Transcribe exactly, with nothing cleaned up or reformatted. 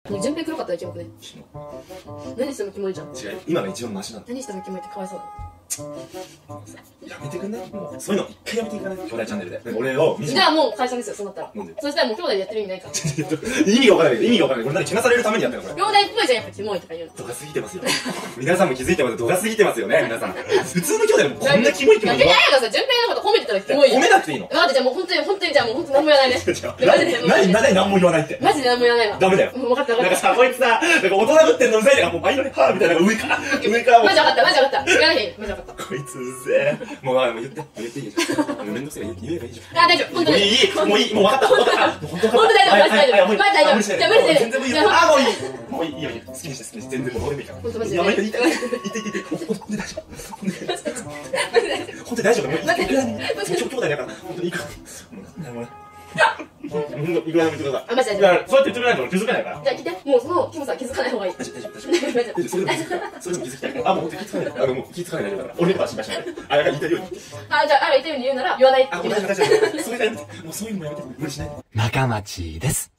順平黒かったらキモくね。何してもキモいじゃん。 違う、今が一番マシなの。 何してもキモいってかわいそうだ。 やめてくんない？もうそういうの一回やめていかない？兄弟チャンネルで俺をじゃあもう解散ですよ、そうなったら。 なんで？ そしたらもう兄弟でやってる意味ないから。 意味がわからない、意味がわからない。これ何けなされるためにやってるのこれ。 兄弟っぽいじゃん、やっぱキモいとか言うの。 度が過ぎてますよ。皆さんも気づいてます。度が過ぎてますよね、皆さん。普通の兄弟でもこんなキモいキモい。 いやいやいや、さ、順平のこと褒めてたらキモいよ。 褒めなくていいの？ 待って、じゃあもう本当に、本当に、じゃあもう本当に何も言わないね。 何、何、何も言わないって。 マジで何も言わないわ。 ダメだよ。 分かった分かった。 なんかさ、こいつさ、なんか大人ぶってんのうざいから、もうバイオレハーみたいなのが上から、上からもう。 マジ分かった、マジ分かった。言わなきゃいい。マジ分かった。 こいつうぜえ。もう、もう言って、言っていいじゃん。めんどくせえから言えばいいじゃん。 あ、大丈夫。本当に。 いい、もういい、もう分かった、分かった。本当本当大丈夫、マジ大丈夫。マジ大丈夫。 じじゃあ無理して。 全然無理。あ、もういい。もういい、いいよ、いいよ。好きにして、好きにして。全然もうどうでもいいから。 本当マジで。 やばい、言って、言って、言って、言って。本当に大丈夫。本当に大丈夫。もういくらでも、兄弟だから、本当にいいから。もう、いくらでも言ってください。 あ、マジ大丈夫。 そうやって言ってくれないと気づかないから。 じゃあ聞いて。もうそのキモさ気づかない方がいい。 大丈夫、大丈夫、大丈夫。それでも気づきたい。それでも気づきたい。あ、もう本当に気づかない。あの、もう気づかない大丈夫だから。俺のことは心配しない。あ、だから言いたいように。 あ、じゃあ、あら言ったように言うなら言わないってあ、 言う。 大丈夫、大丈夫。それがやめて。もうそういうのもやめて。無理しない。 中町です。